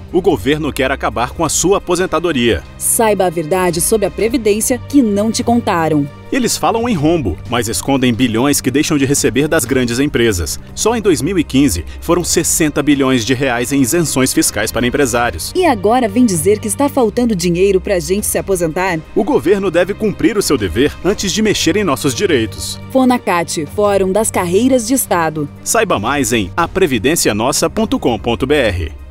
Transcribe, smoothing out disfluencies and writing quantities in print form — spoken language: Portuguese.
o governo quer acabar com a sua aposentadoria. Saiba a verdade sobre a Previdência que não te contaram. Eles falam em rombo, mas escondem bilhões que deixam de receber das grandes empresas. Só em 2015, foram 60 bilhões de reais em isenções fiscais para empresários. E agora vem dizer que está faltando dinheiro para a gente se aposentar? O governo deve cumprir o seu dever antes de mexer em nossos direitos. Fonacat, Fórum das Carreiras de Estado. Saiba mais em aprevidencianossa.com.br.